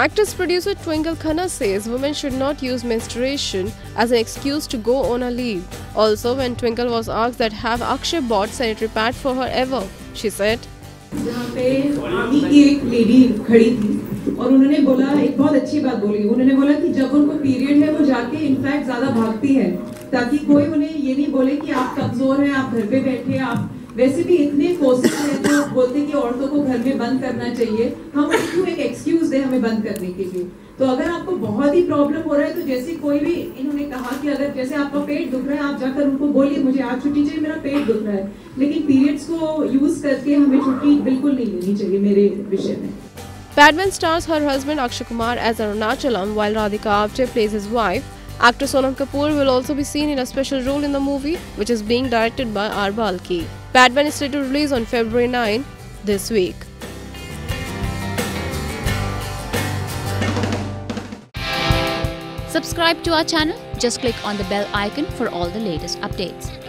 Actress-producer Twinkle Khanna says women should not use menstruation as an excuse to go on a leave. Also, when Twinkle was asked that have Akshay bought sanitary pad for her ever, she said, जहाँ पे army की एक lady खड़ी थी और उन्होंने बोला एक बहुत अच्छी बात बोली। उन्होंने बोला कि जब उनको पीरियड है वो जाके इनफैक्ट ज्यादा भागती है ताकि कोई उन्हें ये नहीं बोले कि आप कमजोर हैं, आप घर पे बैठे, आप वैसे भी इतने फोर्सेस हैं जो बोलते हैं कि औरतों को घर में बंद करना चाहिए, हम उनको एक एक्सक्यूज दें हमें बंद करने के लिए। तो अगर आपको बहुत ही प्रॉब्लम हो रहा है तो जैसे कोई भी इन्होंने कहा कि अगर जैसे आपका पेट दुख रहा है आप जाकर उनको बोलिए मुझे आज छुट्टी चाहिए, मेरा पेट दुख रहा है, लेकिन पीरियड्स को यूज करके हमें छुट्टी बिल्कुल नहीं लेनी चाहिए मेरे विषय में। Padman stars her husband Akshay Kumar as Arunachalam while Radhika Apte plays his wife. Actor Sonam Kapoor will also be seen in a special role in the movie, which is being directed by Balki. Padman is set to release on February 9 this week. Subscribe to our channel. Just click on the bell icon for all the latest updates.